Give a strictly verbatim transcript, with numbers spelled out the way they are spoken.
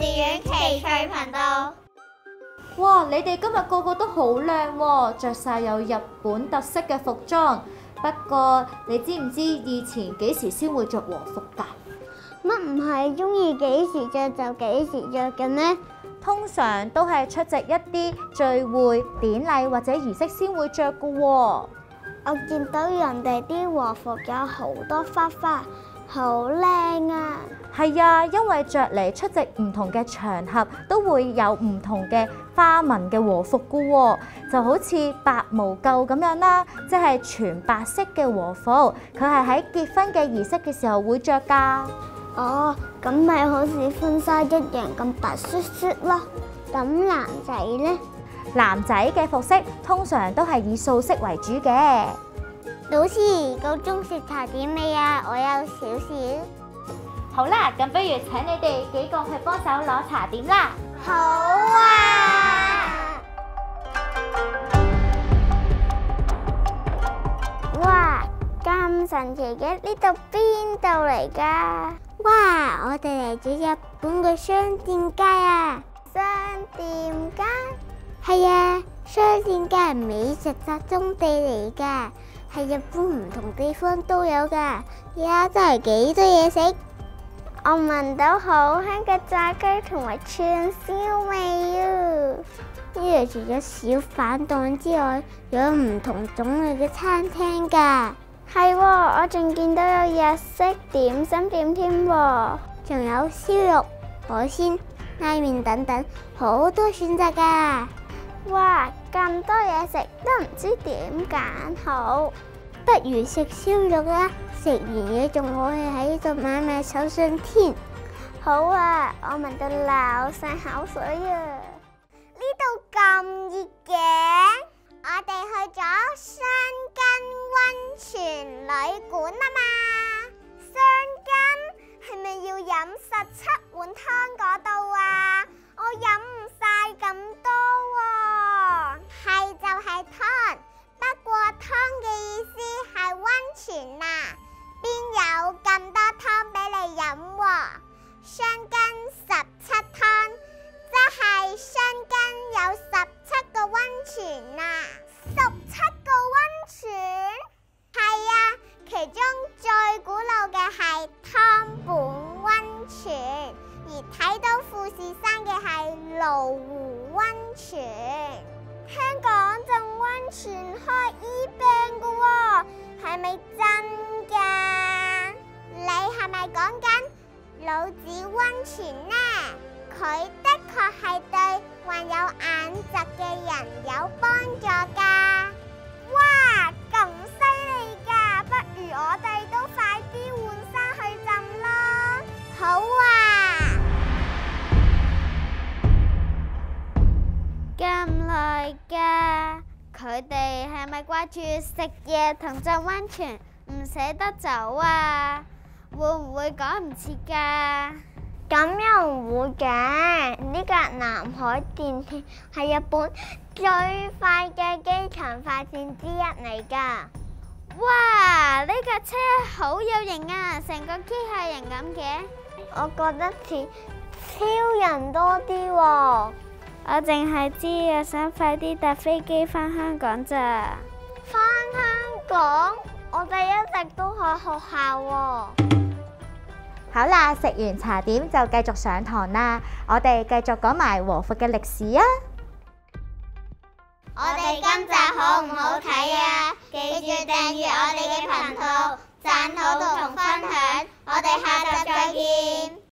稚園奇趣頻道。 哇！你哋今日個個都好靚喎，着晒有日本特色嘅服裝。不過你知唔知以前幾時先會着和服㗎？ 乜唔係中意幾時着就幾時着嘅咩？ 通常都係出席一啲聚會、典禮或者儀式先會着㗎喎。 我見到人哋啲和服有好多花花，好靚啊！ 係啊，因為着嚟出席唔同嘅場合，都會有唔同嘅花紋嘅和服㗎喎，就好似白無垢咁樣啦，即係全白色嘅和服，佢係喺結婚嘅儀式嘅時候會着㗎。 哦，咁咪好似婚紗一樣咁白雪雪咯。咁男仔呢？ 男仔嘅服飾通常都係以素色為主嘅。 老師，夠鐘食茶點未啊？我有少少。 好啦，咁不如請你哋幾個去幫手攞茶點啦。 好啊！哇，咁神奇嘅，呢度邊度嚟㗎？哇，我哋嚟咗日本嘅商店街啊！商店街？係啊，商店街係美食集中地嚟㗎，係日本唔同地方都有㗎，而家真係幾多嘢食。我聞到好香嘅炸雞同埋串燒味啊！呢度除咗小販檔之外，有唔同種類嘅餐廳㗎。係喎，我仲見到有日式點心店添喎，仲有燒肉、海鮮、拉麵等等，好多選擇㗎。哇，咁多嘢食都唔知點揀好，不如食燒肉啦！食完嘢仲可以喺度買埋手信添。好啊，我聞到流晒口水啊！呢度咁熱嘅，我哋去咗箱根溫泉旅館啊嘛。箱根係咪要飲十七碗湯嗰度啊？我飲唔晒咁多喎。係就係湯，不過湯嘅意思係溫泉啊。邊有咁多湯俾你飲喎？箱根十七湯，即係箱根有十七個溫泉啊！十七個溫泉？係啊，其中最古老嘅係湯本溫泉，而睇到富士山嘅係蘆湖溫泉。聽講浸溫泉可以醫病㗎喎，係咪真㗎？你係咪講緊老子溫泉呢？佢的確係對患有眼疾嘅人有幫助㗎。哇，咁犀利㗎！不如我哋都快啲換衫去浸啦。好啊！咁耐㗎，佢哋係咪掛住食嘢同浸溫泉，唔捨得走啊？會唔會趕唔切㗎？咁又唔會嘅，呢架南海電鐵係日本最快嘅機場快線之一嚟㗎。哇！呢架車好有型啊，成個機械人咁嘅。我覺得似超人多啲喎。我淨係知我想快啲搭飛機返香港咋。返香港？我哋一直都喺學校喎。 好啦，食完茶點就繼續上堂啦。我哋繼續講埋和服嘅歷史啊！ 我哋今集好唔好睇啊？記住訂閱我哋嘅頻道，讚好同分享。我哋下集再見。